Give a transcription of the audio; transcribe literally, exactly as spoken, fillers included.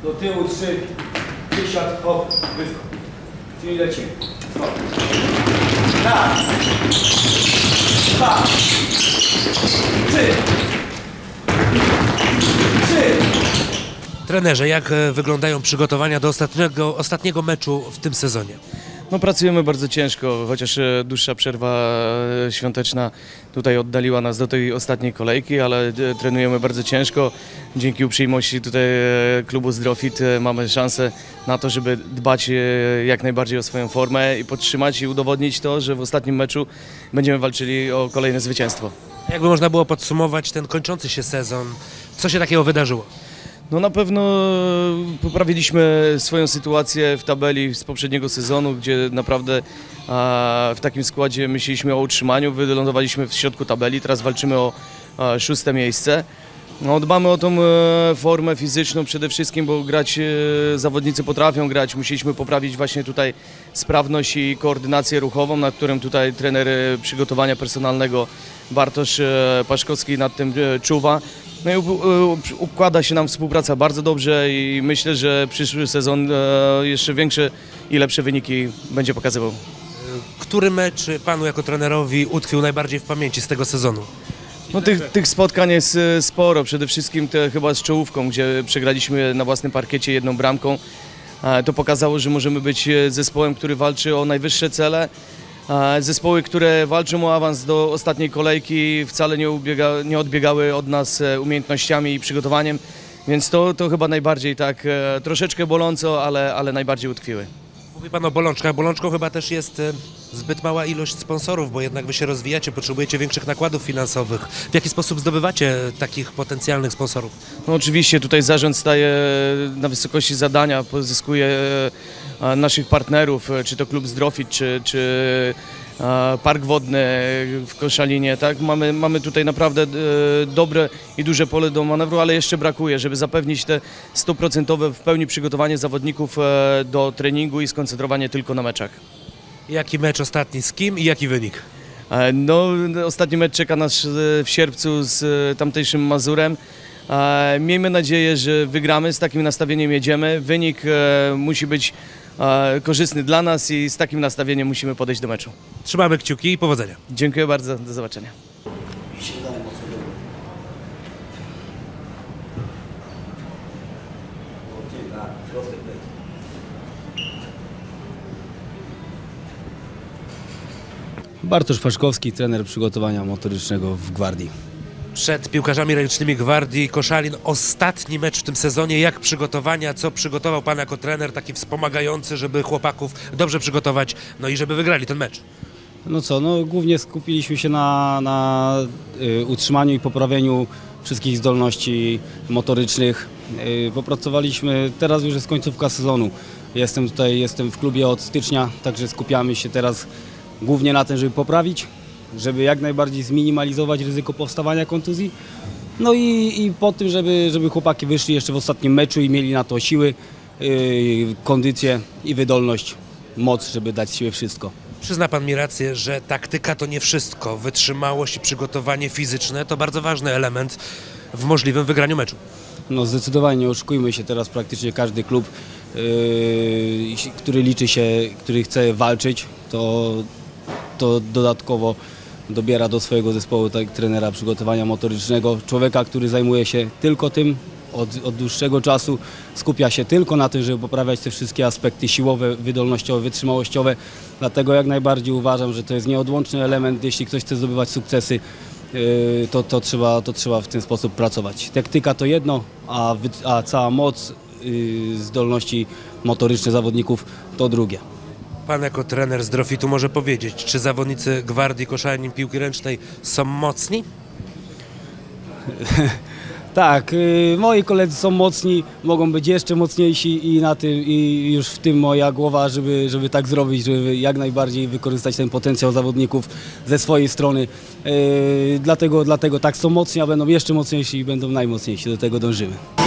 do tyłu trzy, wysiad, hop, wyskok. Czyli lecimy. Hop. Raz, dwa, trzy, trzy. Trenerze, jak e, wyglądają przygotowania do ostatniego, ostatniego meczu w tym sezonie? No, pracujemy bardzo ciężko, chociaż e, dłuższa przerwa e, świąteczna tutaj oddaliła nas do tej ostatniej kolejki, ale e, trenujemy bardzo ciężko. Dzięki uprzejmości tutaj e, klubu Zdrofit e, mamy szansę na to, żeby dbać e, jak najbardziej o swoją formę i podtrzymać i udowodnić to, że w ostatnim meczu będziemy walczyli o kolejne zwycięstwo. Jakby można było podsumować ten kończący się sezon, co się takiego wydarzyło? No, na pewno poprawiliśmy swoją sytuację w tabeli z poprzedniego sezonu, gdzie naprawdę a, w takim składzie myśleliśmy o utrzymaniu, wylądowaliśmy w środku tabeli, teraz walczymy o a, szóste miejsce. No, dbamy o tą e, formę fizyczną przede wszystkim, bo grać e, zawodnicy potrafią grać. Musieliśmy poprawić właśnie tutaj sprawność i koordynację ruchową, nad którym tutaj trener e, przygotowania personalnego Bartosz e, Paszkowski nad tym e, czuwa. No i układa się nam współpraca bardzo dobrze i myślę, że przyszły sezon jeszcze większe i lepsze wyniki będzie pokazywał. Który mecz panu jako trenerowi utkwił najbardziej w pamięci z tego sezonu? No, tych, tych spotkań jest sporo, przede wszystkim te chyba z czołówką, gdzie przegraliśmy na własnym parkiecie jedną bramką. To pokazało, że możemy być zespołem, który walczy o najwyższe cele. Zespoły, które walczą o awans do ostatniej kolejki, wcale nie, ubiega, nie odbiegały od nas umiejętnościami i przygotowaniem, więc to, to chyba najbardziej tak, troszeczkę boląco, ale, ale najbardziej utkwiły. Mówi pan o bolączkach. Bolączką chyba też jest zbyt mała ilość sponsorów, bo jednak wy się rozwijacie, potrzebujecie większych nakładów finansowych. W jaki sposób zdobywacie takich potencjalnych sponsorów? No, oczywiście tutaj zarząd staje na wysokości zadania, pozyskuje naszych partnerów, czy to klub Zdrofit, czy, czy Park Wodny w Koszalinie. Tak? Mamy, mamy tutaj naprawdę dobre i duże pole do manewru, ale jeszcze brakuje, żeby zapewnić te stuprocentowe w pełni przygotowanie zawodników do treningu i skoncentrowanie tylko na meczach. Jaki mecz ostatni z kim i jaki wynik? No, ostatni mecz czeka nas w sierpcu z tamtejszym Mazurem. Miejmy nadzieję, że wygramy, z takim nastawieniem jedziemy. Wynik musi być korzystny dla nas i z takim nastawieniem musimy podejść do meczu. Trzymamy kciuki i powodzenia. Dziękuję bardzo, do zobaczenia. Bartosz Paszkowski, trener przygotowania motorycznego w Gwardii. Przed piłkarzami ręcznymi Gwardii Koszalin ostatni mecz w tym sezonie. Jak przygotowania, co przygotował pan jako trener taki wspomagający, żeby chłopaków dobrze przygotować, no i żeby wygrali ten mecz? No co, no głównie skupiliśmy się na, na y, utrzymaniu i poprawieniu wszystkich zdolności motorycznych. Y, popracowaliśmy, teraz już jest końcówka sezonu. Jestem tutaj, jestem w klubie od stycznia, także skupiamy się teraz głównie na tym, żeby poprawić, żeby jak najbardziej zminimalizować ryzyko powstawania kontuzji. No i, i po tym, żeby, żeby chłopaki wyszli jeszcze w ostatnim meczu i mieli na to siły, yy, kondycję i wydolność, moc, żeby dać siebie wszystko. Przyzna pan mi rację, że taktyka to nie wszystko. Wytrzymałość i przygotowanie fizyczne to bardzo ważny element w możliwym wygraniu meczu. No zdecydowanie, nie oszukujmy się, teraz praktycznie każdy klub, yy, który liczy się, który chce walczyć, to, to dodatkowo dobiera do swojego zespołu tak, trenera przygotowania motorycznego, człowieka, który zajmuje się tylko tym od, od dłuższego czasu, skupia się tylko na tym, żeby poprawiać te wszystkie aspekty siłowe, wydolnościowe, wytrzymałościowe. Dlatego jak najbardziej uważam, że to jest nieodłączny element, jeśli ktoś chce zdobywać sukcesy, yy, to, to, trzeba, to trzeba w ten sposób pracować. Taktyka to jedno, a, a cała moc, yy, zdolności motoryczne zawodników to drugie. Pan jako trener Zdrofitu może powiedzieć, czy zawodnicy Gwardii Koszalin piłki ręcznej są mocni? Tak, yy, moi koledzy są mocni, mogą być jeszcze mocniejsi i na tym i już w tym moja głowa, żeby, żeby tak zrobić, żeby jak najbardziej wykorzystać ten potencjał zawodników ze swojej strony. Yy, dlatego, dlatego tak są mocni, a będą jeszcze mocniejsi i będą najmocniejsi, do tego dążymy.